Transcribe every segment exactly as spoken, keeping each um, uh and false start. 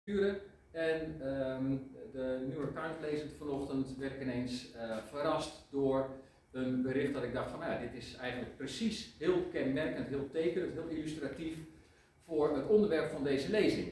En um, de New York Times lezend vanochtend werd ik ineens uh, verrast door een bericht dat ik dacht van, nou ja, dit is eigenlijk precies heel kenmerkend, heel tekenend, heel illustratief voor het onderwerp van deze lezing.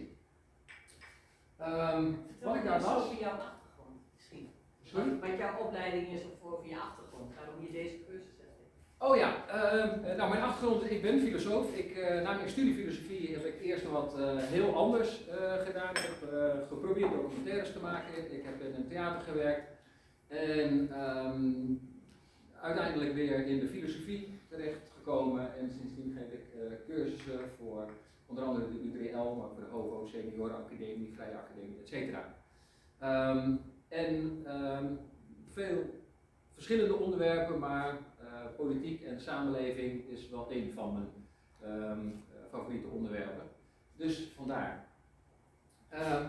Um, wat ik daar las... over jouw achtergrond misschien. Sorry? Wat jouw opleiding is of voor je achtergrond, waarom je deze cursus hebt. Oh ja, uh, nou mijn achtergrond, ik ben filosoof. Ik, uh, na mijn studie filosofie heb ik eerst wat uh, heel anders uh, gedaan. Ik heb uh, geprobeerd documentaires te maken. Ik heb in een theater gewerkt. En um, uiteindelijk weer in de filosofie terechtgekomen. En sindsdien geef ik uh, cursussen voor onder andere de U drie L, maar voor de HOVO, Seniorenacademie, Vrije Academie, et cetera. Um, en um, veel verschillende onderwerpen, maar uh, politiek en samenleving is wel een van mijn um, uh, favoriete onderwerpen. Dus vandaar. Uh,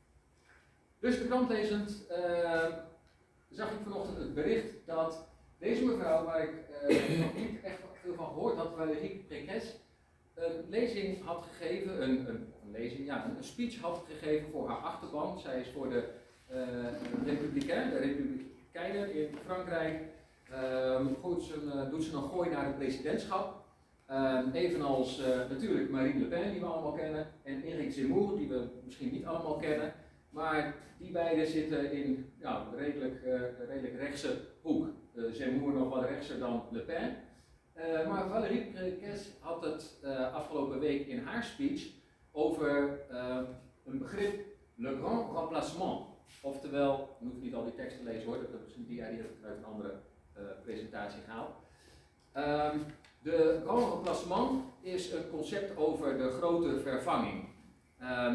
dus de krant lezend uh, zag ik vanochtend het bericht dat deze mevrouw, waar ik uh, nog niet echt veel van gehoord had, Valérie Pécresse, een lezing had gegeven, een, een, een lezing, ja, een speech had gegeven voor haar achterban. Zij is voor de uh, Republikein, de Republikeinen in Frankrijk, um, gooit ze een, doet ze een gooi naar het presidentschap. Um, evenals uh, natuurlijk Marine Le Pen, die we allemaal kennen, en Éric Zemmour, die we misschien niet allemaal kennen. Maar die beiden zitten in ja, redelijk, uh, redelijk rechtse hoek. Uh, Zemmour nog wat rechtser dan Le Pen. Uh, maar Valérie Pécresse had het uh, afgelopen week in haar speech over uh, een begrip, le grand remplacement. Oftewel, je hoeft niet al die tekst te lezen hoor, dat is een dia die heb ik uit een andere uh, presentatie gehaald. Um, de grand remplacement is een concept over de grote vervanging. Um,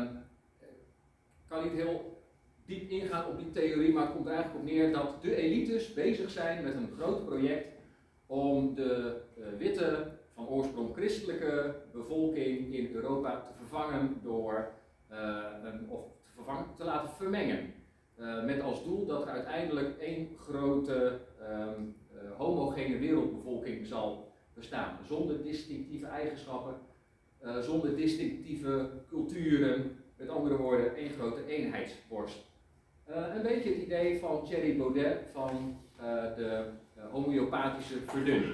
ik kan niet heel diep ingaan op die theorie, maar het komt er eigenlijk op neer dat de elites bezig zijn met een groot project om de uh, witte, van oorsprong christelijke bevolking in Europa te vervangen door, uh, een, of te, vervangen, te laten vermengen. Uh, met als doel dat er uiteindelijk één grote um, uh, homogene wereldbevolking zal bestaan. Zonder distinctieve eigenschappen, uh, zonder distinctieve culturen, met andere woorden één grote eenheidsworst. Uh, een beetje het idee van Thierry Baudet van uh, de uh, homeopathische verdunning.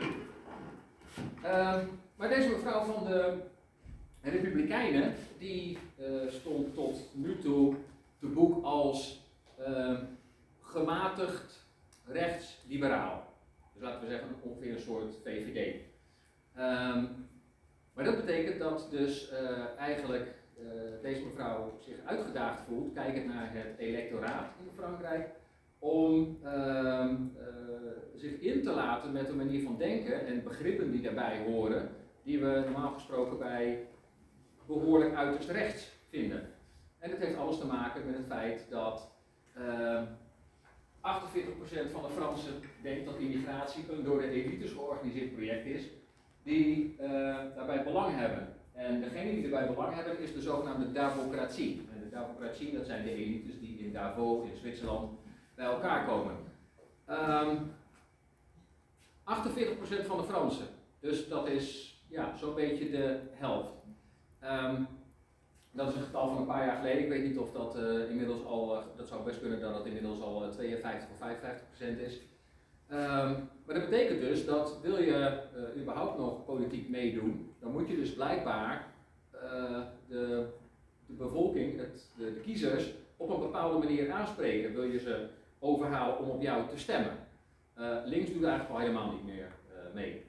Uh, maar deze mevrouw van de Republikeinen, die uh, stond tot nu toe te boek als uh, gematigd rechtsliberaal. Dus laten we zeggen ongeveer een soort V V D. Um, maar dat betekent dat dus uh, eigenlijk uh, deze mevrouw zich uitgedaagd voelt, kijkend naar het electoraat in Frankrijk, om uh, uh, zich in te laten met een manier van denken en begrippen die daarbij horen, die we normaal gesproken bij behoorlijk uiterst rechts vinden. En dat heeft alles te maken met het feit dat uh, achtenveertig procent van de Fransen denkt dat immigratie een door de elites georganiseerd project is, die uh, daarbij belang hebben. En degene die erbij belang hebben is de zogenaamde Davocratie. En de Davocratie, dat zijn de elites die in Davos in Zwitserland bij elkaar komen. Um, achtenveertig procent van de Fransen, dus dat is ja, zo'n beetje de helft. Um, dat is een getal van een paar jaar geleden. Ik weet niet of dat uh, inmiddels al, uh, dat zou best kunnen dat het inmiddels al uh, tweeënvijftig of vijfenvijftig procent is. Um, maar dat betekent dus dat wil je uh, überhaupt nog politiek meedoen, dan moet je dus blijkbaar uh, de, de bevolking, het, de, de kiezers, op een bepaalde manier aanspreken. Wil je ze overhalen om op jou te stemmen. Uh, links doet eigenlijk al helemaal niet meer uh, mee.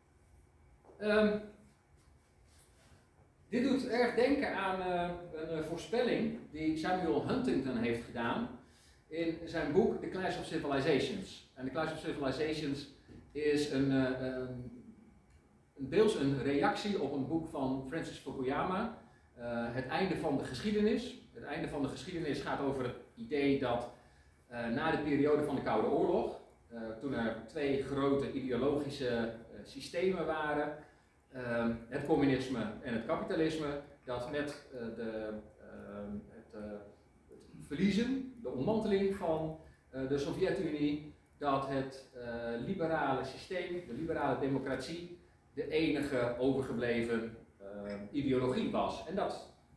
Um, dit doet erg denken aan uh, een uh, voorspelling die Samuel Huntington heeft gedaan in zijn boek The Clash of Civilizations. En The Clash of Civilizations is een, uh, een, een deels een reactie op een boek van Francis Fukuyama, uh, Het einde van de geschiedenis. Het einde van de geschiedenis gaat over het idee dat uh, na de periode van de Koude Oorlog, uh, toen er twee grote ideologische uh, systemen waren, uh, het communisme en het kapitalisme, dat met uh, de, uh, het, uh, het verliezen, de ontmanteling van uh, de Sovjet-Unie, dat het uh, liberale systeem, de liberale democratie, de enige overgebleven uh, ideologie was. En dat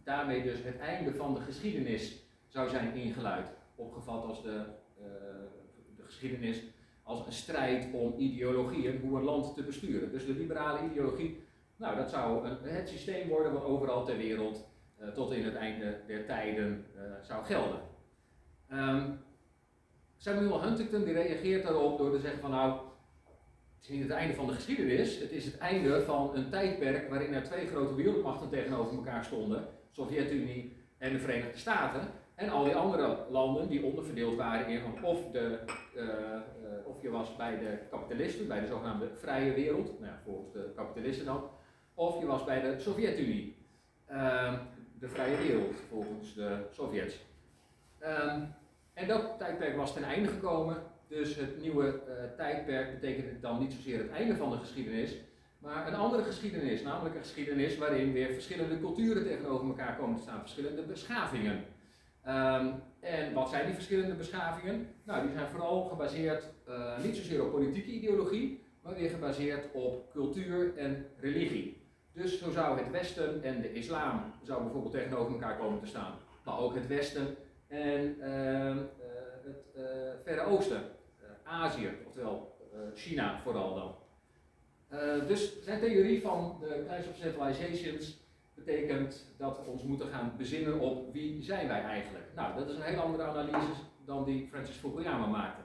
daarmee dus het einde van de geschiedenis zou zijn ingeluid. Opgevat als de, uh, de geschiedenis als een strijd om ideologieën, hoe een land te besturen. Dus de liberale ideologie, nou, dat zou een, het systeem worden wat overal ter wereld uh, tot in het einde der tijden uh, zou gelden. Um, Samuel Huntington die reageert daarop door te zeggen van nou, het is niet het einde van de geschiedenis, het is het einde van een tijdperk waarin er twee grote wereldmachten tegenover elkaar stonden, Sovjet-Unie en de Verenigde Staten, en al die andere landen die onderverdeeld waren in of, de, uh, uh, of je was bij de kapitalisten, bij de zogenaamde vrije wereld, nou ja, volgens de kapitalisten dan, of je was bij de Sovjet-Unie, uh, de vrije wereld volgens de Sovjets. Um, en dat tijdperk was ten einde gekomen, dus het nieuwe uh, tijdperk betekent dan niet zozeer het einde van de geschiedenis, maar een andere geschiedenis, namelijk een geschiedenis waarin weer verschillende culturen tegenover elkaar komen te staan, verschillende beschavingen. Um, en wat zijn die verschillende beschavingen? Nou, die zijn vooral gebaseerd uh, niet zozeer op politieke ideologie, maar weer gebaseerd op cultuur en religie. Dus zo zou het Westen en de islam zou bijvoorbeeld tegenover elkaar komen te staan, maar ook het Westen en uh, uh, het uh, Verre Oosten, uh, Azië, oftewel uh, China vooral dan. Uh, dus zijn theorie van de Clash of Civilizations betekent dat we ons moeten gaan bezinnen op wie zijn wij eigenlijk. Nou, dat is een heel andere analyse dan die Francis Fukuyama maakte.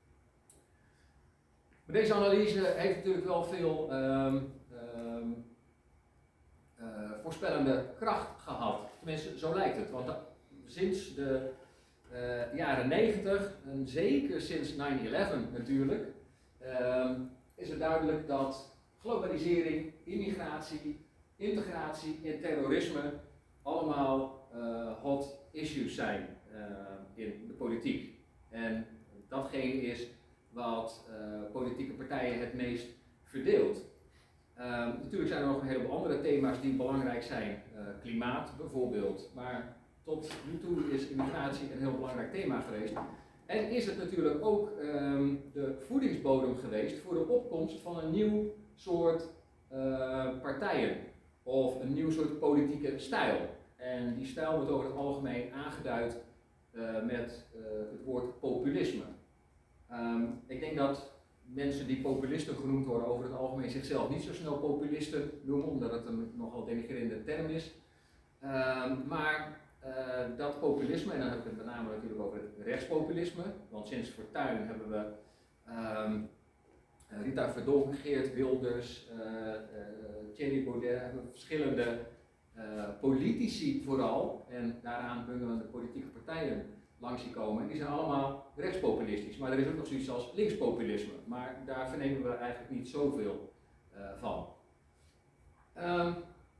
Maar deze analyse heeft natuurlijk wel veel um, um, uh, voorspellende kracht gehad. Tenminste, zo lijkt het. Want dat, sinds de uh, jaren negentig, en zeker sinds nine eleven natuurlijk, um, is het duidelijk dat globalisering, immigratie, integratie en terrorisme allemaal uh, hot issues zijn uh, in de politiek. En datgene is wat uh, politieke partijen het meest verdeelt. Uh, natuurlijk zijn er nog een heleboel andere thema's die belangrijk zijn. Uh, klimaat bijvoorbeeld. Maar tot nu toe is immigratie een heel belangrijk thema geweest. En is het natuurlijk ook um, de voedingsbodem geweest voor de opkomst van een nieuw soort uh, partijen. Of een nieuw soort politieke stijl. En die stijl wordt over het algemeen aangeduid uh, met uh, het woord populisme. Um, ik denk dat mensen die populisten genoemd worden over het algemeen zichzelf niet zo snel populisten noemen, omdat het een nogal denigrerende term is. Um, maar uh, dat populisme, en dan heb ik het met name natuurlijk over het rechtspopulisme, want sinds Fortuyn hebben we um, Rita Verdonk, Geert Wilders, uh, uh, Thierry Baudet, hebben verschillende uh, politici vooral, en daaraan bungelen de politieke partijen langs die komen. En die zijn allemaal rechtspopulistisch, maar er is ook nog zoiets als linkspopulisme, maar daar vernemen we eigenlijk niet zoveel uh, van. Um,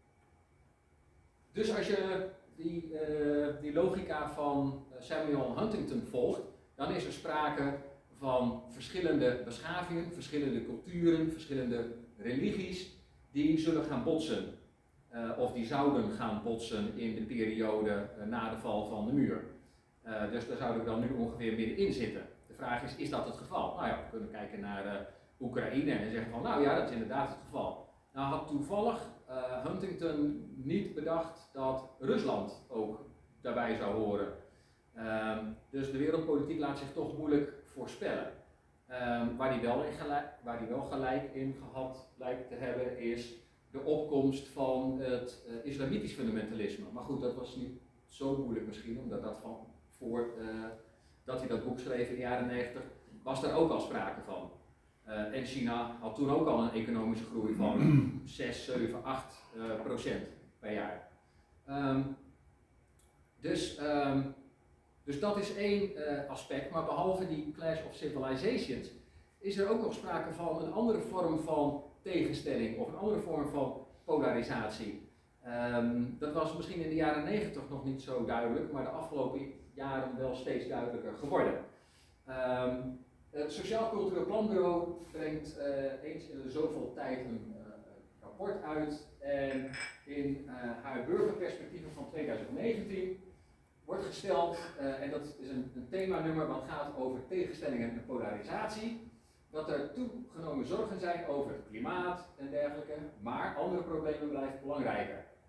dus als je die, uh, die logica van Samuel Huntington volgt, dan is er sprake van verschillende beschavingen, verschillende culturen, verschillende religies die zullen gaan botsen. Uh, of die zouden gaan botsen in de periode uh, na de val van de muur. Uh, dus daar zouden we dan nu ongeveer middenin zitten. De vraag is, is dat het geval? Nou ja, we kunnen kijken naar uh, Oekraïne en zeggen van, nou ja, dat is inderdaad het geval. Nou had toevallig uh, Huntington niet bedacht dat Rusland ook daarbij zou horen. Um, dus de wereldpolitiek laat zich toch moeilijk voorspellen. Um, waar hij wel, wel, wel gelijk in gehad lijkt te hebben is de opkomst van het uh, islamitisch fundamentalisme. Maar goed, dat was niet zo moeilijk misschien, omdat dat van voor uh, dat hij dat boek schreef in de jaren negentig, was daar ook al sprake van. Uh, en China had toen ook al een economische groei van zes, zeven, acht uh, procent per jaar. Um, dus, um, dus dat is één uh, aspect, maar behalve die Clash of Civilizations is er ook nog sprake van een andere vorm van tegenstelling of een andere vorm van polarisatie. Um, dat was misschien in de jaren negentig nog niet zo duidelijk, maar de afgelopen jaren wel steeds duidelijker geworden. Um, het Sociaal Cultureel Planbureau brengt uh, eens in de zoveel tijd een uh, rapport uit en in uh, haar burgerperspectieven van twintig negentien wordt gesteld, uh, en dat is een, een themanummer wat gaat over tegenstellingen en polarisatie, dat er toegenomen zorgen zijn over het klimaat en dergelijke, maar andere problemen blijven belangrijker.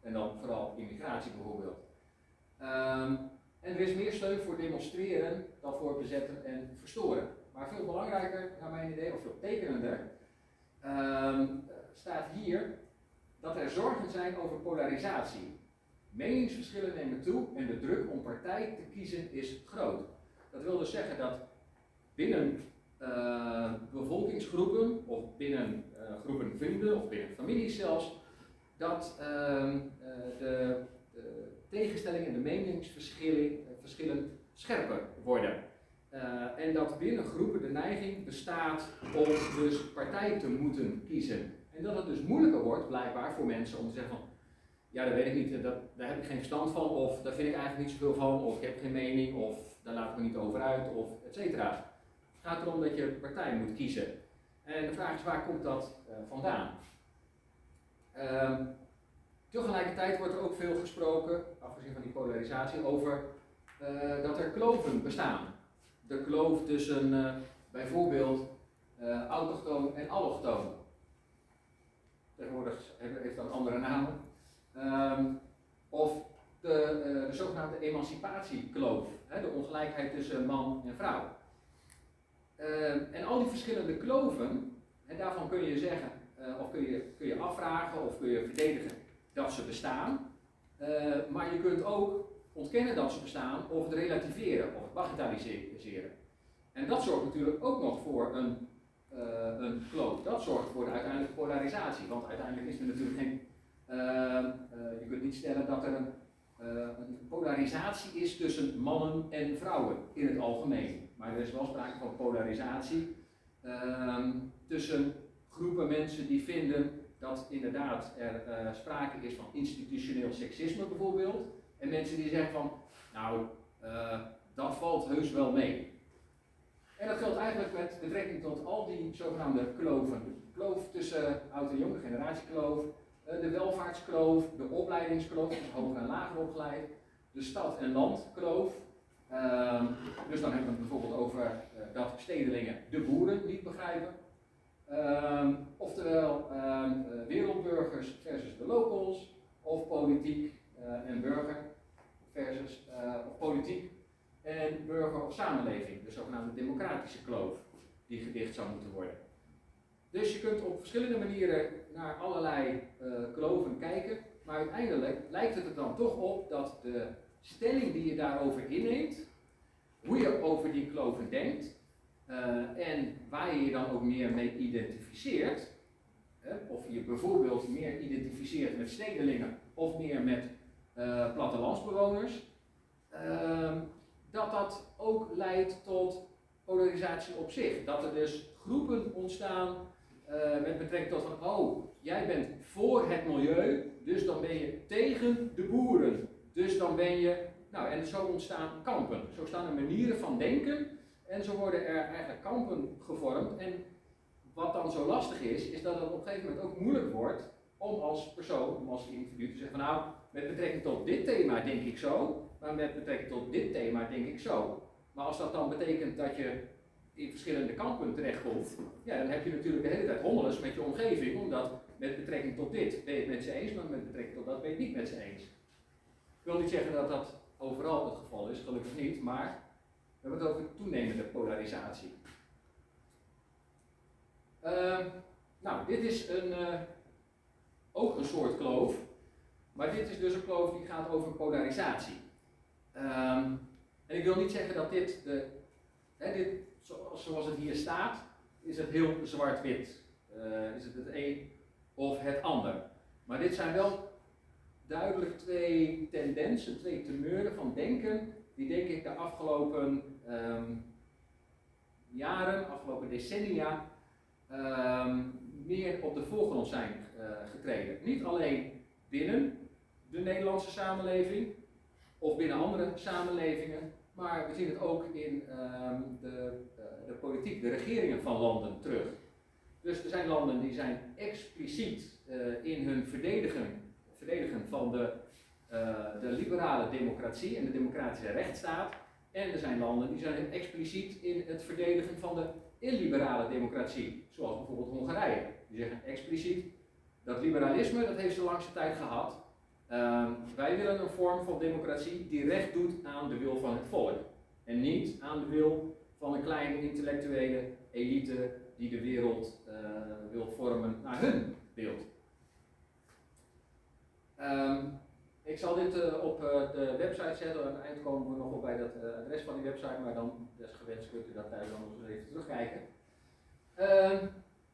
En dan vooral immigratie bijvoorbeeld. Um, en er is meer steun voor demonstreren dan voor bezetten en verstoren. Maar veel belangrijker, naar mijn idee, of veel tekenender, um, staat hier dat er zorgen zijn over polarisatie. Meningsverschillen nemen toe en de druk om partij te kiezen is groot. Dat wil dus zeggen dat binnen uh, bevolkingsgroepen, of binnen uh, groepen vrienden, of binnen families zelfs, dat uh, uh, de, de tegenstellingen en de meningsverschillen uh, verschillen scherper worden. Uh, en dat binnen groepen de neiging bestaat om dus partij te moeten kiezen. En dat het dus moeilijker wordt, blijkbaar, voor mensen om te zeggen van, ja, dat weet ik niet, dat, daar heb ik geen verstand van, of daar vind ik eigenlijk niet zoveel van, of ik heb geen mening, of daar laat ik me niet over uit, of et cetera. Het gaat erom dat je partij moet kiezen. En de vraag is, waar komt dat uh, vandaan? Uh, tegelijkertijd wordt er ook veel gesproken, afgezien van die polarisatie, over uh, dat er kloven bestaan. De kloof tussen uh, bijvoorbeeld uh, autochtoon en allochtoon. Tegenwoordig heeft dat een andere namen. Um, of de, uh, de zogenaamde emancipatiekloof, hè, de ongelijkheid tussen man en vrouw. Uh, en al die verschillende kloven, en daarvan kun je zeggen, uh, of kun je, kun je afvragen of kun je verdedigen dat ze bestaan. Uh, maar je kunt ook ontkennen dat ze bestaan of het relativeren of het bagatelliseren. En dat zorgt natuurlijk ook nog voor een, uh, een kloof. Dat zorgt voor de uiteindelijke polarisatie. Want uiteindelijk is er natuurlijk geen... Uh, uh, je kunt niet stellen dat er een, uh, een polarisatie is tussen mannen en vrouwen in het algemeen. Maar er is wel sprake van polarisatie uh, tussen groepen mensen die vinden dat inderdaad er uh, sprake is van institutioneel seksisme bijvoorbeeld. En mensen die zeggen van, nou, uh, dat valt heus wel mee. En dat geldt eigenlijk met betrekking tot al die zogenaamde kloven. De kloof tussen oud en jonge generatiekloof, uh, de welvaartskloof, de opleidingskloof, dus hoger en lager opgeleid, de stad- en landkloof. Uh, dus dan hebben we het bijvoorbeeld over uh, dat stedelingen de boeren niet begrijpen. Uh, oftewel uh, wereldburgers versus de locals, of politiek uh, en burger versus uh, of politiek en burger of samenleving, de zogenaamde democratische kloof die gedicht zou moeten worden. Dus je kunt op verschillende manieren naar allerlei uh, kloven kijken, maar uiteindelijk lijkt het er dan toch op dat de stelling die je daarover inneemt, hoe je over die kloven denkt uh, en waar je je dan ook meer mee identificeert, hè, of je bijvoorbeeld meer identificeert met stedelingen of meer met uh, plattelandsbewoners, uh, dat dat ook leidt tot polarisatie op zich. Dat er dus groepen ontstaan uh, met betrekking tot van, oh, jij bent voor het milieu, dus dan ben je tegen de boeren. Dus dan ben je, nou en zo ontstaan kampen. Zo staan er manieren van denken en zo worden er eigenlijk kampen gevormd. En wat dan zo lastig is, is dat het op een gegeven moment ook moeilijk wordt om als persoon, om als individu te zeggen van nou, met betrekking tot dit thema denk ik zo, maar met betrekking tot dit thema denk ik zo. Maar als dat dan betekent dat je in verschillende kampen terechtkomt, ja, dan heb je natuurlijk de hele tijd hommeles met je omgeving, omdat met betrekking tot dit ben je het met ze eens, maar met betrekking tot dat ben je het niet met ze eens. Ik wil niet zeggen dat dat overal het geval is, gelukkig niet, maar we hebben het over toenemende polarisatie. Uh, nou, dit is een, uh, ook een soort kloof, maar dit is dus een kloof die gaat over polarisatie. Um, en ik wil niet zeggen dat dit, de, hè, dit zoals, zoals het hier staat, is het heel zwart-wit. Uh, is het het een of het ander. Maar dit zijn wel duidelijk twee tendensen, twee teneuren van denken, die denk ik de afgelopen um, jaren, afgelopen decennia, um, meer op de voorgrond zijn uh, getreden. Niet alleen binnen de Nederlandse samenleving of binnen andere samenlevingen, maar we zien het ook in um, de, uh, de politiek, de regeringen van landen terug. Dus er zijn landen die zijn expliciet uh, in hun verdedigen, verdedigen van de, uh, de liberale democratie en de democratische rechtsstaat. En er zijn landen die zijn expliciet in het verdedigen van de illiberale democratie, zoals bijvoorbeeld Hongarije. Die zeggen expliciet dat liberalisme, dat heeft ze de langste tijd gehad, Um, wij willen een vorm van democratie die recht doet aan de wil van het volk. En niet aan de wil van een kleine intellectuele elite die de wereld uh, wil vormen naar hun beeld. Um, ik zal dit uh, op uh, de website zetten. Aan het eind komen we nog op bij dat uh, adres van die website, maar dan desgewenst kunt u dat thuis dan nog eens even terugkijken. Um,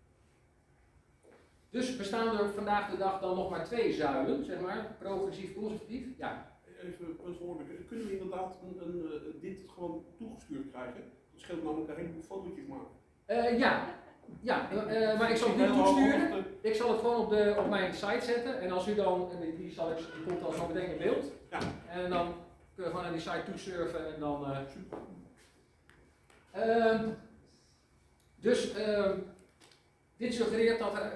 dus bestaan er vandaag de dag dan nog maar twee zuilen, zeg maar, progressief-conservatief? Ja. Even een kunnen we inderdaad een, een, een, dit gewoon toegestuurd krijgen? Dat scheelt namelijk een heleboel fotootjes maken. Uh, ja, ja uh, maar ik zal het niet toesturen. Ik zal het gewoon op, de, op mijn site zetten en als u dan, en die, zal ik, die komt dan zo meteen in beeld. Ja. En dan kun je gewoon naar die site toesurfen en dan... Uh, uh, dus uh, dit suggereert dat er,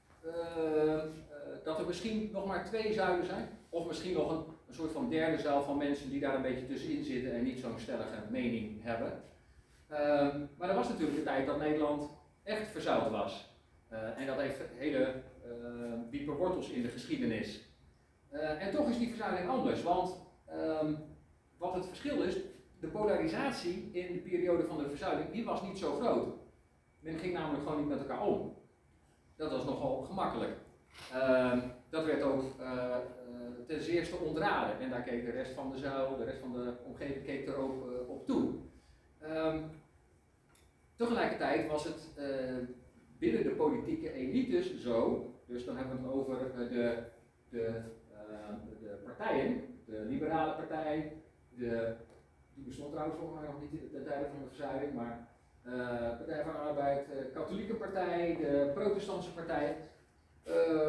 uh, uh, dat er misschien nog maar twee zuilen zijn. Of misschien nog een, een soort van derde zuil van mensen die daar een beetje tussenin zitten en niet zo'n stellige mening hebben. Uh, maar er was natuurlijk de tijd dat Nederland echt verzuild was. Uh, en dat heeft hele uh, diepe wortels in de geschiedenis. Uh, en toch is die verzuiling anders, want um, wat het verschil is, de polarisatie in de periode van de verzuiling, die was niet zo groot. Men ging namelijk gewoon niet met elkaar om. Dat was nogal gemakkelijk. Uh, dat werd ook uh, uh, ten zeerste ontraden en daar keek de rest van de zuil, de rest van de omgeving keek er ook uh, op toe. Um, tegelijkertijd was het uh, binnen de politieke elites zo, dus dan hebben we het over uh, de, de, uh, de partijen, de liberale partij, de, die bestond trouwens volgens mij nog niet in de tijden van de verzuiling, maar uh, Partij van de Arbeid, de katholieke partij, de protestantse partij. Uh,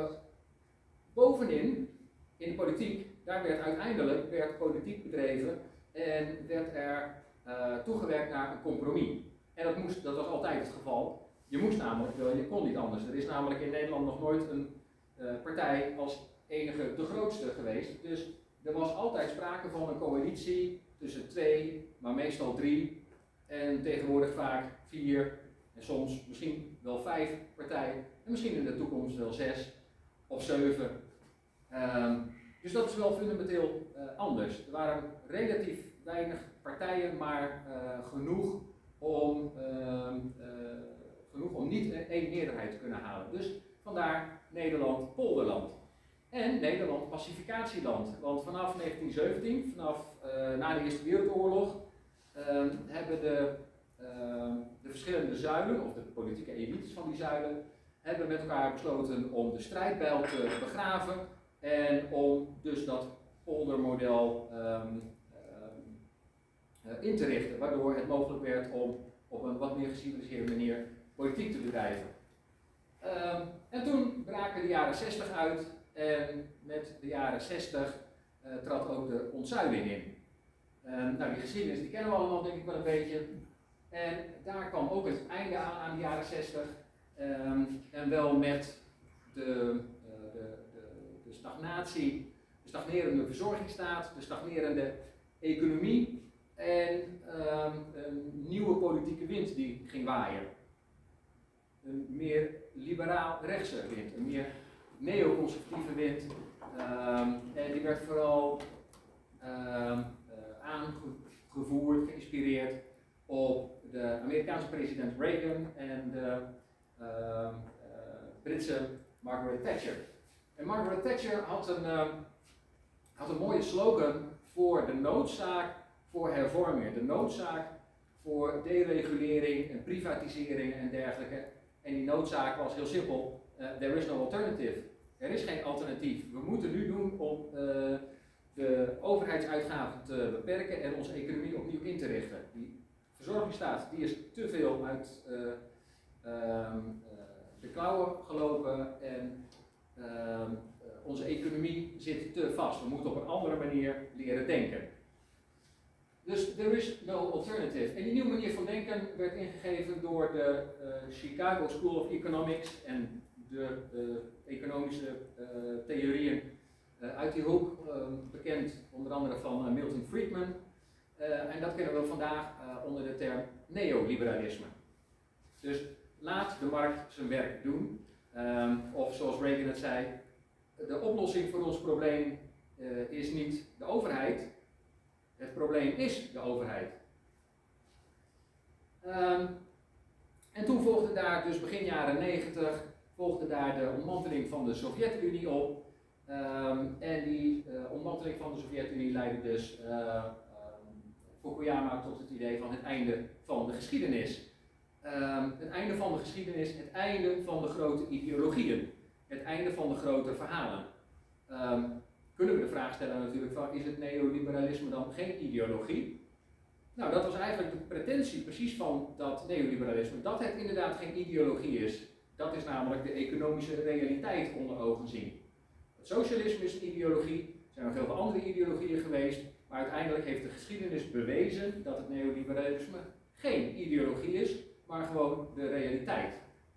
bovenin, in de politiek, daar werd uiteindelijk werd politiek bedreven en werd er uh, toegewerkt naar een compromis. En dat, moest, dat was altijd het geval. Je moest namelijk wel, je kon niet anders. Er is namelijk in Nederland nog nooit een uh, partij als enige de grootste geweest. Dus er was altijd sprake van een coalitie tussen twee, maar meestal drie. En tegenwoordig vaak vier en soms misschien wel vijf partijen. En misschien in de toekomst wel zes of zeven. Um, dus dat is wel fundamenteel uh, anders. Er waren relatief weinig partijen, maar uh, genoeg om, uh, uh, genoeg om niet één meerderheid te kunnen halen. Dus vandaar Nederland polderland. En Nederland pacificatieland. Want vanaf negentien zeventien, vanaf uh, na de Eerste Wereldoorlog, uh, hebben de, uh, de verschillende zuilen, of de politieke elites van die zuilen, hebben met elkaar besloten om de strijdbijl te begraven en om dus dat poldermodel um, uh, in te richten, waardoor het mogelijk werd om op een wat meer geciviliseerde manier politiek te bedrijven. Um, en toen braken de jaren zestig uit en met de jaren zestig uh, trad ook de ontzuiling in. Um, nou, die geschiedenis die kennen we allemaal denk ik wel een beetje. En daar kwam ook het einde aan aan de jaren zestig. Um, en wel met de, uh, de, de, de stagnatie, de stagnerende verzorgingsstaat, de stagnerende economie en um, een nieuwe politieke wind die ging waaien. Een meer liberaal-rechtse wind, een meer neoconservatieve wind. Um, en die werd vooral um, uh, aangevoerd, geïnspireerd op de Amerikaanse president Reagan en de uh, uh, Britse Margaret Thatcher. En Margaret Thatcher had een, uh, had een mooie slogan voor de noodzaak voor hervormingen, de noodzaak voor deregulering en privatisering en dergelijke. En die noodzaak was heel simpel, uh, there is no alternative. Er is geen alternatief. We moeten nu doen om uh, de overheidsuitgaven te beperken en onze economie opnieuw in te richten. Die verzorgingsstaat die is te veel uit uh, um, uh, de klauwen gelopen en um, uh, onze economie zit te vast. We moeten op een andere manier leren denken. Dus there is no alternative. En die nieuwe manier van denken werd ingegeven door de uh, Chicago School of Economics en de uh, economische uh, theorieën uh, uit die hoek, uh, bekend onder andere van uh, Milton Friedman. Uh, en dat kennen we vandaag uh, onder de term neoliberalisme. Dus laat de markt zijn werk doen. Um, of zoals Reagan het zei, de oplossing voor ons probleem uh, is niet de overheid, het probleem is de overheid. Um, en toen volgde daar, dus begin jaren negentig, volgde daar de ontmanteling van de Sovjet-Unie op. Um, en die uh, ontmanteling van de Sovjet-Unie leidde dus uh, um, Fukuyama tot het idee van het einde van de geschiedenis. Um, het einde van de geschiedenis, het einde van de grote ideologieën, het einde van de grote verhalen. Um, kunnen we de vraag stellen natuurlijk van, is het neoliberalisme dan geen ideologie? Nou, dat was eigenlijk de pretentie precies van dat neoliberalisme, dat het inderdaad geen ideologie is. Dat is namelijk de economische realiteit onder ogen zien. Het socialisme is een ideologie, er zijn nog heel veel andere ideologieën geweest, maar uiteindelijk heeft de geschiedenis bewezen dat het neoliberalisme geen ideologie is, maar gewoon de realiteit.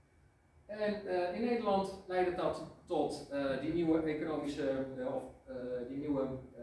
En uh, in Nederland leidde dat tot uh, die nieuwe economische, uh, of uh, die nieuwe uh,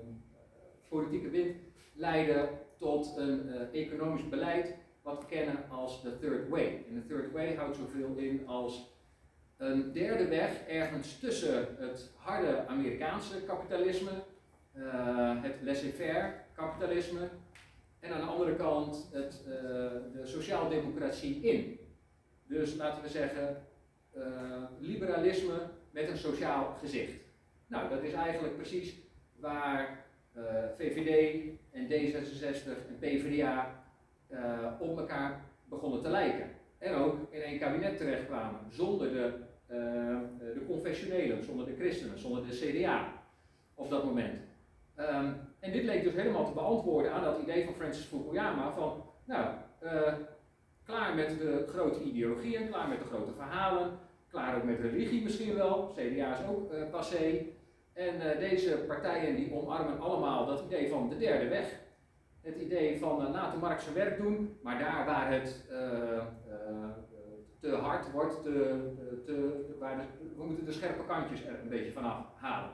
politieke wind, leidde tot een uh, economisch beleid wat we kennen als de Third Way. En de Third Way houdt zoveel in als een derde weg ergens tussen het harde Amerikaanse kapitalisme, uh, het laissez-faire kapitalisme, en aan de andere kant het, uh, de sociaaldemocratie in. Dus laten we zeggen, uh, liberalisme met een sociaal gezicht. Nou, dat is eigenlijk precies waar uh, V V D en D zesenzestig en P v d A uh, op elkaar begonnen te lijken. En ook in één kabinet terechtkwamen, zonder de, uh, de confessionelen, zonder de christenen, zonder de C D A op dat moment. Um, en dit leek dus helemaal te beantwoorden aan dat idee van Francis Fukuyama van, nou, uh, klaar met de grote ideologieën, klaar met de grote verhalen, klaar ook met religie misschien wel, C D A is ook uh, passé. En uh, deze partijen die omarmen allemaal dat idee van de derde weg. Het idee van uh, laat de markt zijn werk doen, maar daar waar het uh, uh, te hard wordt, te, te, waar de, we moeten de scherpe kantjes er een beetje vanaf halen.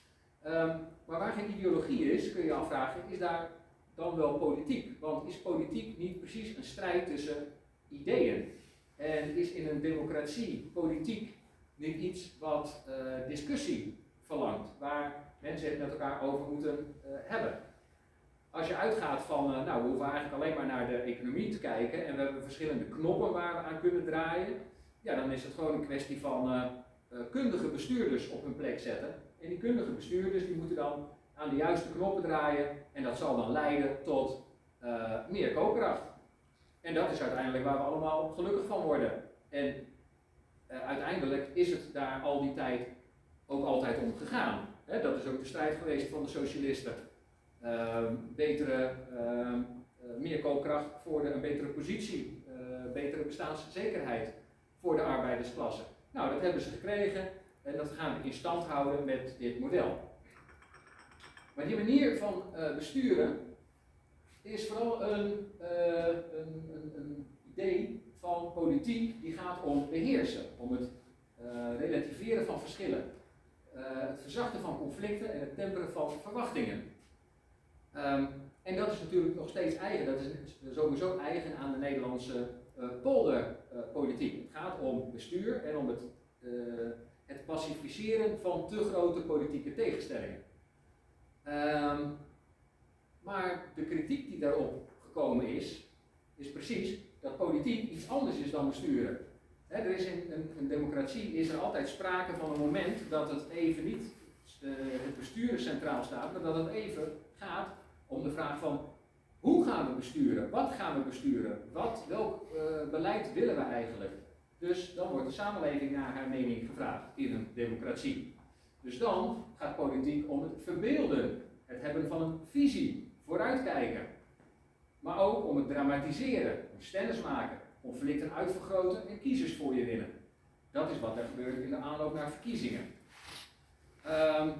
Um, maar waar geen ideologie is, kun je je afvragen, is daar dan wel politiek? Want is politiek niet precies een strijd tussen ideeën? En is in een democratie politiek niet iets wat uh, discussie verlangt, waar mensen het met elkaar over moeten uh, hebben? Als je uitgaat van, uh, nou, we hoeven eigenlijk alleen maar naar de economie te kijken en we hebben verschillende knoppen waar we aan kunnen draaien, ja, dan is het gewoon een kwestie van uh, uh, kundige bestuurders op hun plek zetten. En die kundige bestuurders die moeten dan aan de juiste knoppen draaien en dat zal dan leiden tot uh, meer koopkracht. En dat is uiteindelijk waar we allemaal gelukkig van worden. En uh, uiteindelijk is het daar al die tijd ook altijd om gegaan. He, dat is ook de strijd geweest van de socialisten. Uh, betere, uh, uh, meer koopkracht voor de, een betere positie, uh, betere bestaanszekerheid voor de arbeidersklasse. Nou, dat hebben ze gekregen en dat gaan we in stand houden met dit model. Maar die manier van uh, besturen is vooral een, uh, een, een, een idee van politiek die gaat om beheersen, om het uh, relativeren van verschillen, uh, het verzachten van conflicten en het temperen van verwachtingen. Um, en dat is natuurlijk nog steeds eigen, dat is sowieso eigen aan de Nederlandse uh, polderpolitiek. Uh, het gaat om bestuur en om het, uh, het pacificeren van te grote politieke tegenstellingen. Um, maar de kritiek die daarop gekomen is, is precies dat politiek iets anders is dan besturen. He, er is in een, een democratie is er altijd sprake van een moment dat het even niet uh, het besturen centraal staat, maar dat het even gaat om de vraag van hoe gaan we besturen, wat gaan we besturen, wat, welk uh, beleid willen we eigenlijk. Dus dan wordt de samenleving naar haar mening gevraagd in een democratie. Dus dan gaat politiek om het verbeelden, het hebben van een visie, vooruitkijken. Maar ook om het dramatiseren, om stennis maken, conflicten uitvergroten en kiezers voor je winnen. Dat is wat er gebeurt in de aanloop naar verkiezingen. Um,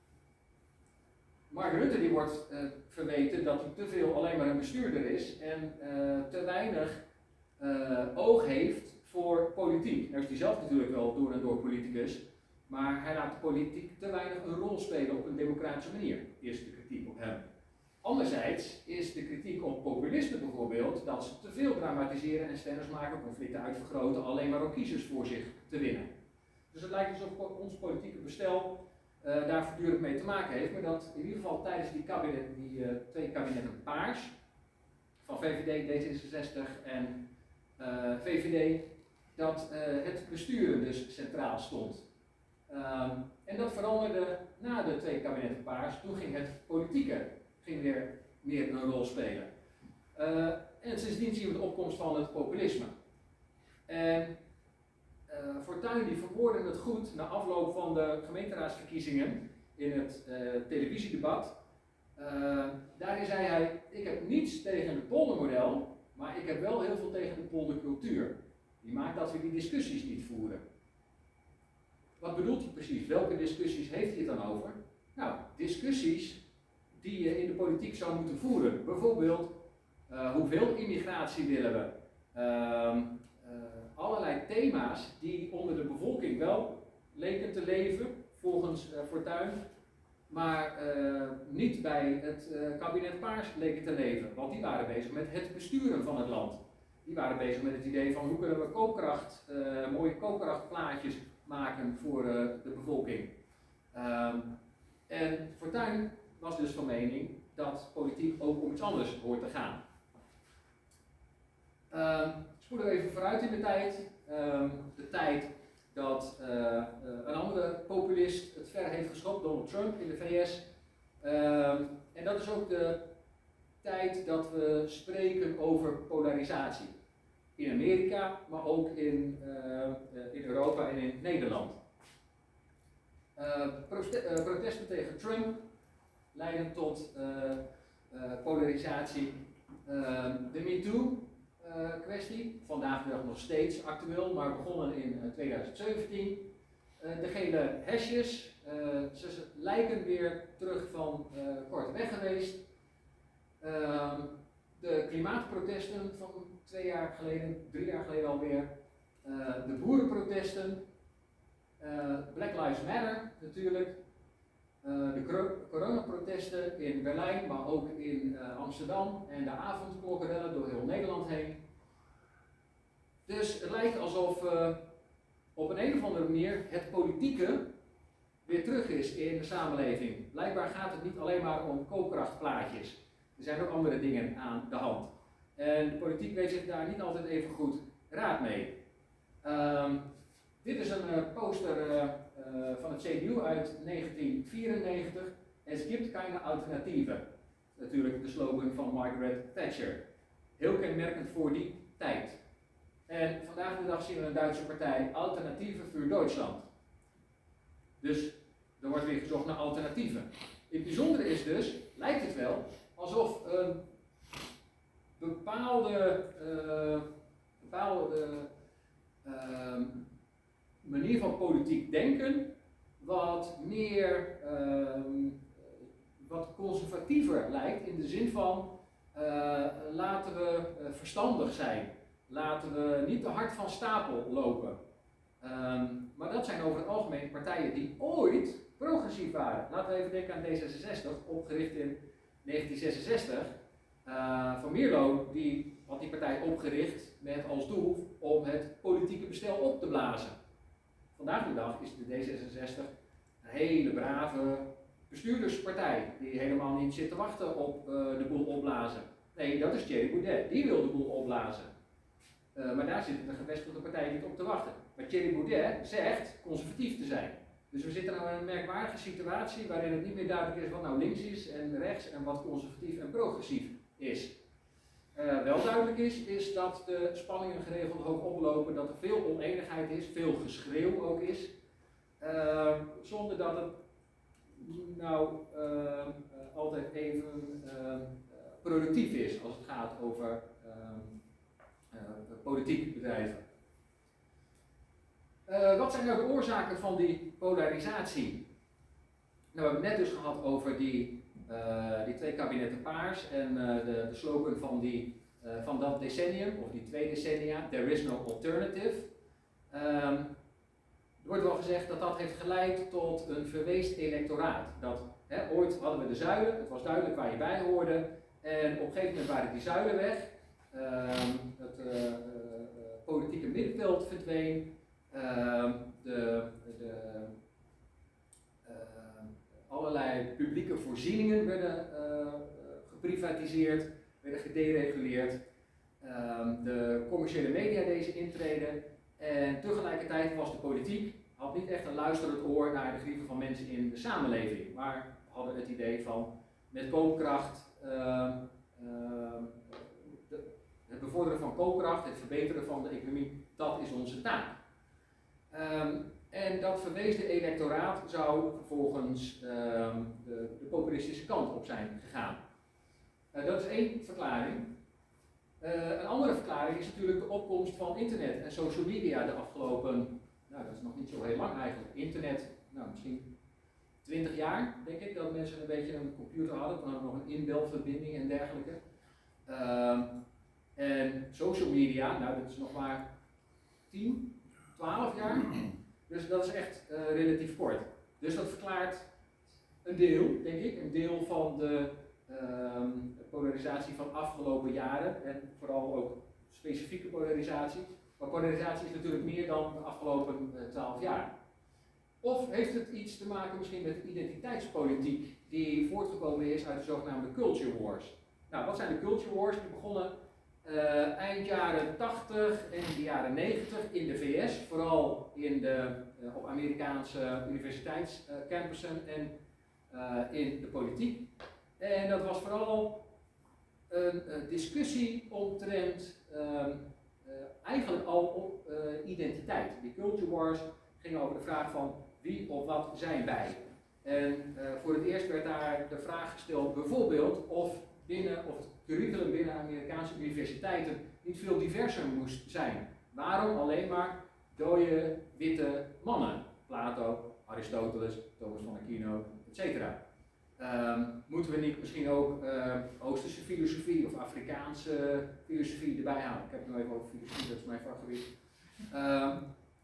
Mark Rutte die wordt uh, verweten dat hij te veel alleen maar een bestuurder is en uh, te weinig uh, oog heeft voor politiek. Nou is hij zelf natuurlijk wel door en door politicus, maar hij laat de politiek te weinig een rol spelen op een democratische manier, is de kritiek op hem. Anderzijds is de kritiek op populisten bijvoorbeeld dat ze te veel dramatiseren en stennis maken, conflicten uitvergroten, alleen maar om kiezers voor zich te winnen. Dus het lijkt alsof ons politieke bestel uh, daar voortdurend mee te maken heeft, maar dat in ieder geval tijdens die, kabinet, die uh, twee kabinetten Paars, van V V D, D zesenzestig en uh, V V D, dat uh, het besturen dus centraal stond. Um, en dat veranderde na de twee kabinetten Paars. Toen ging het politieke ging weer meer een rol spelen. Uh, en sindsdien zien we de opkomst van het populisme. En uh, Fortuyn die verwoordde het goed na afloop van de gemeenteraadsverkiezingen in het uh, televisiedebat. Uh, daarin zei hij, ik heb niets tegen het poldermodel, maar ik heb wel heel veel tegen de poldercultuur. Die maakt dat we die discussies niet voeren. Wat bedoelt hij precies? Welke discussies heeft hij het dan over? Nou, discussies die je in de politiek zou moeten voeren. Bijvoorbeeld, uh, hoeveel immigratie willen we? Uh, uh, allerlei thema's die onder de bevolking wel leken te leven, volgens uh, Fortuyn, maar uh, niet bij het uh, kabinet Paars leken te leven. Want die waren bezig met het besturen van het land. Die waren bezig met het idee van hoe kunnen we koopkracht, uh, mooie koopkrachtplaatjes maken voor uh, de bevolking. Um, en Fortuyn was dus van mening dat politiek ook om iets anders hoort te gaan. Um, spoelen we even vooruit in de tijd. Um, de tijd dat uh, uh, een andere populist het ver heeft geschopt, Donald Trump in de V S. Um, en dat is ook de tijd dat we spreken over polarisatie. In Amerika, maar ook in, uh, in Europa en in Nederland. Uh, proste uh, protesten tegen Trump leiden tot uh, uh, polarisatie. Uh, de MeToo uh, kwestie, vandaag de dag nog steeds actueel, maar begonnen in uh, twintig zeventien. Uh, de gele hesjes, uh, ze lijken weer terug van uh, kort weg geweest. Uh, de klimaatprotesten van twee jaar geleden, drie jaar geleden alweer. Uh, de boerenprotesten. Uh, Black Lives Matter natuurlijk. Uh, de coronaprotesten in Berlijn, maar ook in uh, Amsterdam. En de avondklokkenrellen door heel Nederland heen. Dus het lijkt alsof uh, op een, een of andere manier het politieke weer terug is in de samenleving. Blijkbaar gaat het niet alleen maar om koopkrachtplaatjes. Er zijn ook andere dingen aan de hand. En de politiek weet zich daar niet altijd even goed raad mee. Um, dit is een uh, poster uh, uh, van het C D U uit negentien vierennegentig. Es gibt keine Alternativen. Natuurlijk de slogan van Margaret Thatcher. Heel kenmerkend voor die tijd. En vandaag de dag zien we een Duitse partij, Alternatieven für Deutschland. Dus er wordt weer gezocht naar alternatieven. Het bijzondere is dus, lijkt het wel, alsof een bepaalde, uh, bepaalde uh, manier van politiek denken wat meer, uh, wat conservatiever lijkt in de zin van uh, laten we uh, verstandig zijn, laten we niet te hard van stapel lopen. Um, maar dat zijn over het algemeen partijen die ooit progressief waren. Laten we even denken aan D zesenzestig, opgericht in negentien zesenzestig. Uh, Van Mierlo die had die partij opgericht met als doel om het politieke bestel op te blazen. Vandaag de dag is de D zesenzestig een hele brave bestuurderspartij die helemaal niet zit te wachten op uh, de boel opblazen. Nee, dat is Thierry Baudet, die wil de boel opblazen. Uh, maar daar zitten de gevestigde partijen niet op te wachten. Maar Thierry Baudet zegt conservatief te zijn. Dus we zitten nou in een merkwaardige situatie waarin het niet meer duidelijk is wat nou links is en rechts en wat conservatief en progressief is. Uh, wel duidelijk is, is dat de spanningen geregeld hoog oplopen, dat er veel oneenigheid is, veel geschreeuw ook is. Uh, zonder dat het nou uh, uh, altijd even uh, productief is als het gaat over uh, uh, politieke bedrijven. Uh, wat zijn nou de oorzaken van die polarisatie? Nou, we hebben het net dus gehad over die, uh, die twee kabinetten Paars en uh, de, de slogan van, die, uh, van dat decennium, of die twee decennia, there is no alternative. Um, er wordt wel gezegd dat dat heeft geleid tot een verweest electoraat. Dat, hè, ooit hadden we de zuilen, het was duidelijk waar je bij hoorde, en op een gegeven moment waren die zuilen weg. Um, het uh, uh, politieke middenveld verdween. Uh, de, de, uh, allerlei publieke voorzieningen werden uh, geprivatiseerd, werden gedereguleerd. Um, de commerciële media deze intreden en tegelijkertijd was de politiek, had niet echt een luisterend oor naar de grieven van mensen in de samenleving, maar hadden het idee van met koopkracht, uh, uh, de, het bevorderen van koopkracht, het verbeteren van de economie, dat is onze taak. Um, en dat verweesde electoraat zou vervolgens um, de, de populistische kant op zijn gegaan. Uh, dat is één verklaring. Uh, een andere verklaring is natuurlijk de opkomst van internet en social media de afgelopen, nou dat is nog niet zo heel lang eigenlijk, internet, nou misschien twintig jaar denk ik dat mensen een beetje een computer hadden, toen hadden we nog een inbelverbinding en dergelijke. Uh, en social media, nou dat is nog maar tien, twaalf jaar, dus dat is echt uh, relatief kort. Dus dat verklaart een deel, denk ik, een deel van de Um, polarisatie van afgelopen jaren en vooral ook specifieke polarisatie. Maar polarisatie is natuurlijk meer dan de afgelopen twaalf uh, jaar. Of heeft het iets te maken misschien met de identiteitspolitiek die voortgekomen is uit de zogenaamde culture wars? Nou, wat zijn de culture wars? Die begonnen uh, eind jaren tachtig en in de jaren negentig in de V S, vooral in de, uh, op Amerikaanse universiteitscampussen uh, en uh, in de politiek. En dat was vooral een, een discussie omtrent um, uh, eigenlijk al op uh, identiteit. Die culture wars gingen over de vraag van wie of wat zijn wij. En uh, voor het eerst werd daar de vraag gesteld bijvoorbeeld of, binnen, of het curriculum binnen Amerikaanse universiteiten niet veel diverser moest zijn. Waarom alleen maar dode witte mannen? Plato, Aristoteles, Thomas van Aquino, et cetera. Um, moeten we niet misschien ook uh, Oosterse filosofie of Afrikaanse filosofie erbij halen? Ik heb het nu even over filosofie, dat is mijn vakgebied. Um,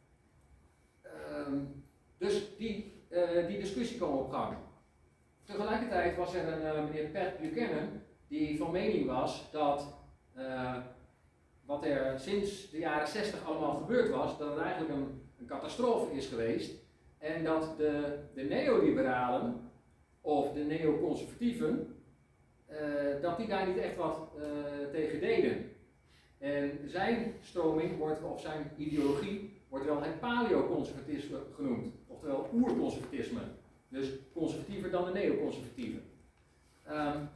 um, dus die, uh, die discussie kwam op gang. Tegelijkertijd was er een uh, meneer Pat Buchanan die van mening was dat uh, wat er sinds de jaren zestig allemaal gebeurd was, dat het eigenlijk een, een catastrofe is geweest en dat de, de neoliberalen of de neoconservatieven, uh, dat die daar niet echt wat uh, tegen deden. En zijn stroming, wordt, of zijn ideologie, wordt wel het paleoconservatisme genoemd, oftewel oerconservatisme. Dus conservatiever dan de neoconservatieven. Um,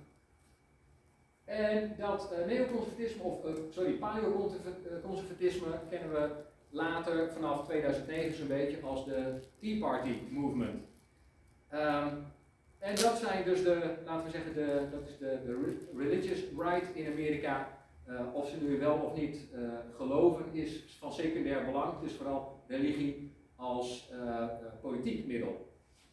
en dat uh, neoconservatisme, of uh, sorry, paleoconservatisme kennen we later vanaf tweeduizend negen zo'n beetje als de Tea Party Movement. Um, En dat zijn dus de, laten we zeggen, de, dat is de, de religious right in Amerika. Uh, of ze nu wel of niet uh, geloven is van secundair belang. Het is vooral religie als uh, uh, politiek middel.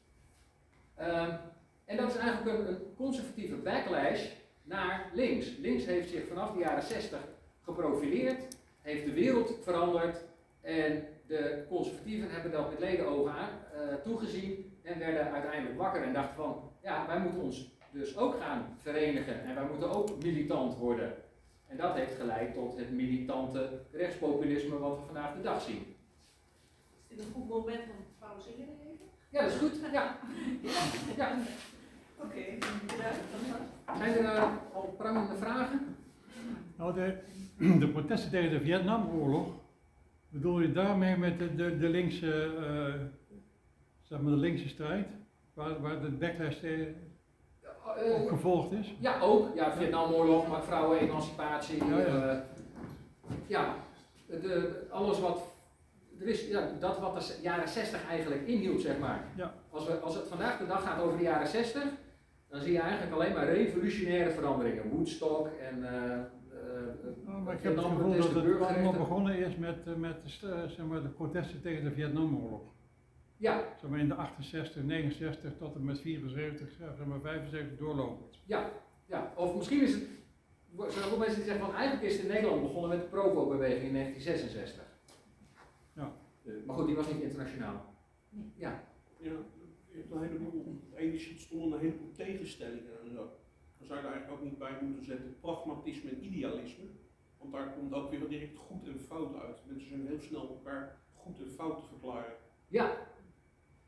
Um, en dat is eigenlijk een, een conservatieve backlash naar links. Links heeft zich vanaf de jaren zestig geprofileerd, heeft de wereld veranderd en de conservatieven hebben dat met ledenogen aan uh, toegezien. En werden uiteindelijk wakker en dachten van, ja, wij moeten ons dus ook gaan verenigen en wij moeten ook militant worden. En dat heeft geleid tot het militante rechtspopulisme wat we vandaag de dag zien. Is dit een goed moment om te pauzeren even? Ja, dat is goed. Ja. Ja. Oké, okay, bedankt. Zijn er uh, al prangende vragen? Nou, de, de protesten tegen de Vietnamoorlog, bedoel je daarmee met de, de, de linkse... Uh, zeg maar de linkse strijd, waar, waar de backlash uh, op gevolgd is? Ja, ook. Ja, Vietnamoorlog, maar vrouwenemancipatie. Ja, ja. Uh, ja de, alles wat, er is, ja, dat wat de jaren zestig eigenlijk inhield, zeg maar. Ja. Als, we, als het vandaag de dag gaat over de jaren zestig, dan zie je eigenlijk alleen maar revolutionaire veranderingen. Woodstock en uh, uh, nou, maar ik heb het gevoel dat het allemaal begonnen is met, met de, zeg maar, de protesten tegen de Vietnamoorlog. Ja. Zeg maar in de achtenzestig, negenenzestig tot en met vierenzeventig, zeg maar vijfenzeventig doorlopend. Ja, ja. Of misschien is het, er zijn ook mensen die zeggen van eigenlijk is het in Nederland begonnen met de Provo-beweging in negentien zesenzestig. Ja. Maar goed, die was niet internationaal. Ja. Ja, je hebt een heleboel, op de ene sheet stonden een heleboel tegenstellingen en zo. Dan zou je er eigenlijk ook niet bij moeten zetten pragmatisme en idealisme. Want daar komt ook weer direct goed en fout uit. Mensen zijn heel snel elkaar goed en fout te verklaren. Ja.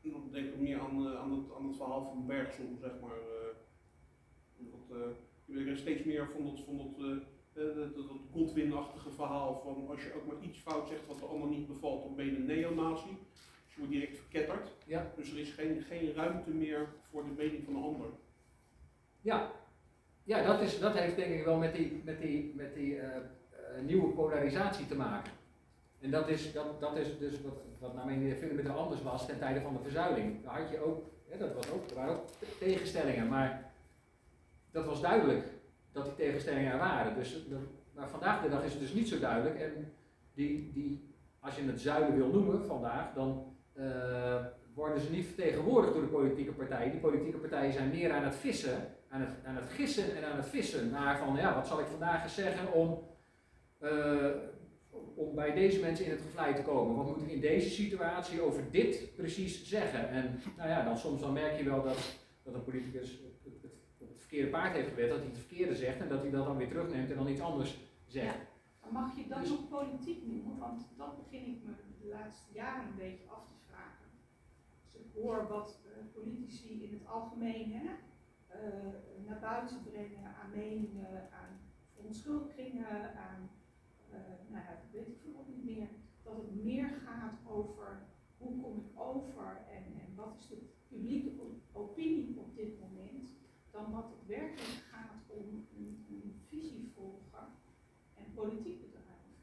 Dan denk ik meer aan, uh, aan, het, aan het verhaal van Bergson, zeg maar. Uh, dat, uh, ik heb steeds meer van dat, van dat, uh, uh, dat, dat Godwin-achtige verhaal van als je ook maar iets fout zegt wat de ander niet bevalt, dan ben je een neonazi. Dus je wordt direct verketterd. Ja. Dus er is geen, geen ruimte meer voor de mening van de ander. Ja, ja dat, is, dat heeft denk ik wel met die, met die, met die uh, uh, nieuwe polarisatie te maken. En dat is, dat, dat is dus wat, wat naar mijn idee fundamenteel anders was ten tijde van de verzuiling. Daar had je ook, hè, dat was ook, er waren ook tegenstellingen, maar dat was duidelijk dat die tegenstellingen er waren. Dus, de, maar vandaag de dag is het dus niet zo duidelijk. En die, die, als je het zuiden wil noemen vandaag, dan uh, worden ze niet vertegenwoordigd door de politieke partijen. Die politieke partijen zijn meer aan het vissen, aan het, aan het gissen en aan het vissen naar van, ja, wat zal ik vandaag eens zeggen om... Uh, om bij deze mensen in het gevlei te komen. Wat moet ik in deze situatie over dit precies zeggen? En nou ja, dan soms dan merk je wel dat, dat een politicus het, het, op het verkeerde paard heeft gewet, dat hij het verkeerde zegt en dat hij dat dan weer terugneemt en dan iets anders zegt. Ja. Mag je dat Dus, nog politiek noemen? Want dat begin ik me de laatste jaren een beetje af te vragen. Als ik hoor wat uh, politici in het algemeen hè, uh, naar buiten brengen aan meningen, aan verontschuldigingen, aan Uh, nou ja, dat weet ik veel ook niet meer, dat het meer gaat over hoe kom ik over en, en wat is de publieke opinie op dit moment, dan dat het werkelijk gaat om een, een visie volgen en politiek bedrijven.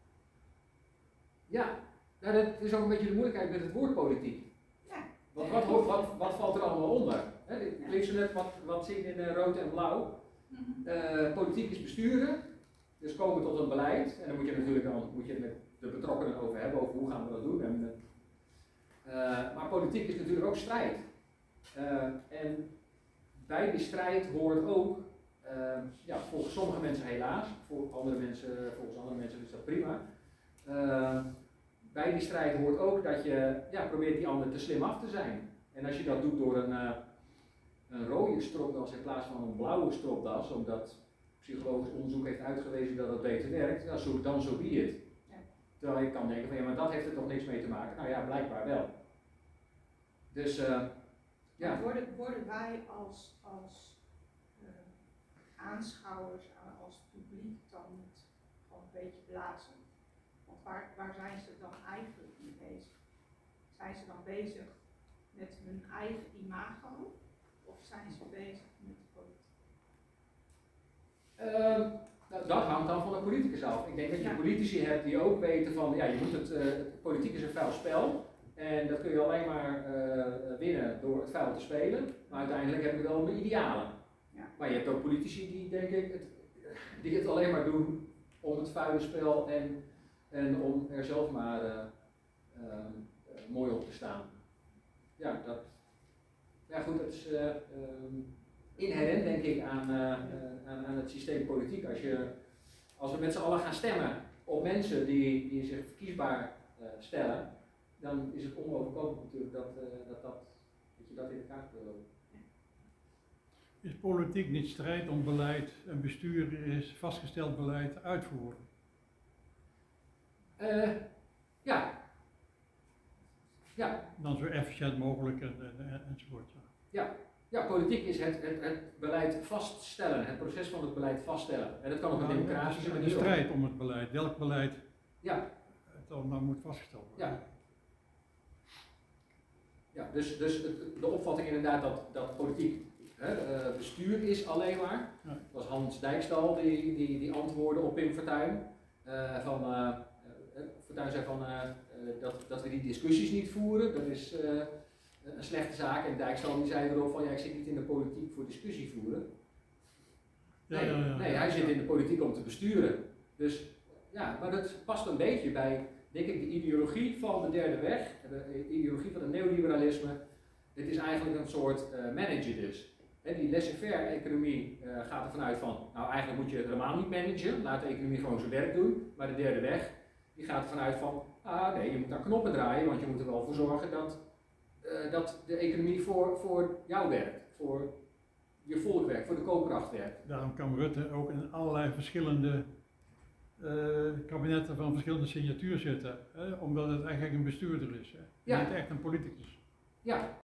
Ja, nou, dat is ook een beetje de moeilijkheid met het woord politiek. Ja. Want wat, wat, wat, wat valt er allemaal onder? He, ik lees zo net wat, wat zie je in uh, rood en blauw. Mm-hmm. Uh, politiek is besturen. Dus komen tot een beleid, en dan moet je natuurlijk dan, moet je het met de betrokkenen over hebben, over hoe gaan we dat doen. En, uh, maar politiek is natuurlijk ook strijd. Uh, en bij die strijd hoort ook, uh, ja, volgens sommige mensen helaas, voor andere mensen, volgens andere mensen is dat prima. Uh, bij die strijd hoort ook dat je ja, probeert die ander te slim af te zijn. En als je dat doet door een, uh, een rode stropdas in plaats van een blauwe stropdas, omdat psychologisch onderzoek heeft uitgewezen dat het beter werkt, ja, zo, dan zo be it. Ja. Terwijl je kan denken van ja, maar dat heeft er toch niks mee te maken. Nou ja, blijkbaar wel. Dus uh, ja. Worden, worden wij als, als uh, aanschouwers, als publiek dan niet gewoon een beetje blazen? Want waar, waar zijn ze dan eigenlijk mee bezig? Zijn ze dan bezig met hun eigen imago of zijn ze bezig met de politiek? Uh, nou, dat hangt dan van de politicus af. Ik denk dat je Ja. politici hebt die ook weten van, ja, je moet het, uh, politiek is een vuil spel. En dat kun je alleen maar uh, winnen door het vuil te spelen. Maar uiteindelijk heb je wel een idealen. Ja. Maar je hebt ook politici die, denk ik, het, die het alleen maar doen om het vuile spel en, en om er zelf maar uh, uh, uh, mooi op te staan. Ja, dat, ja goed, dat is... Uh, um, inherent denk ik aan, uh, uh, aan, aan het systeem politiek. Als, je, als we met z'n allen gaan stemmen op mensen die, die zich verkiesbaar uh, stellen, dan is het onoverkomelijk natuurlijk dat, uh, dat, dat, dat je dat in de kaart wil lopen. Is politiek niet strijd om beleid en bestuur is vastgesteld beleid uitvoeren? Uh, ja. Ja. Dan zo efficiënt mogelijk en, en, enzovoort. Ja. Ja, politiek is het, het, het beleid vaststellen, het proces van het beleid vaststellen. En dat kan op een Nou, democratische de manier. strijd om het beleid, welk beleid ja. het dan nou moet vastgesteld worden. Ja. Ja, dus, dus het, de opvatting inderdaad dat, dat politiek hè, uh, bestuur is alleen maar. Ja. Dat was Hans Dijkstal die, die, die antwoordde op Pim Fortuyn. Uh, van, uh, uh, Fortuyn zei van, uh, uh, dat, dat we die discussies niet voeren, dat is uh, een slechte zaak. En Dijkstal die zei erop van, ja, ik zit niet in de politiek voor discussie voeren. Nee, ja, ja, ja. nee, hij zit in de politiek om te besturen. Dus ja, maar dat past een beetje bij, denk ik, de ideologie van de derde weg, de ideologie van het neoliberalisme. Dit is eigenlijk een soort uh, manager dus. He, die laissez-faire economie uh, gaat ervan uit van, nou eigenlijk moet je het helemaal niet managen, laat de economie gewoon zijn werk doen. Maar de derde weg, die gaat ervan uit van, ah nee, je moet naar knoppen draaien, want je moet er wel voor zorgen dat, uh, dat de economie voor, voor jou werkt, voor je volk werkt, voor de koopkracht werkt. Daarom kan Rutte ook in allerlei verschillende uh, kabinetten van verschillende signatuur zitten, hè? Omdat het eigenlijk een bestuurder is, hè? Ja. Niet echt een politicus. Ja,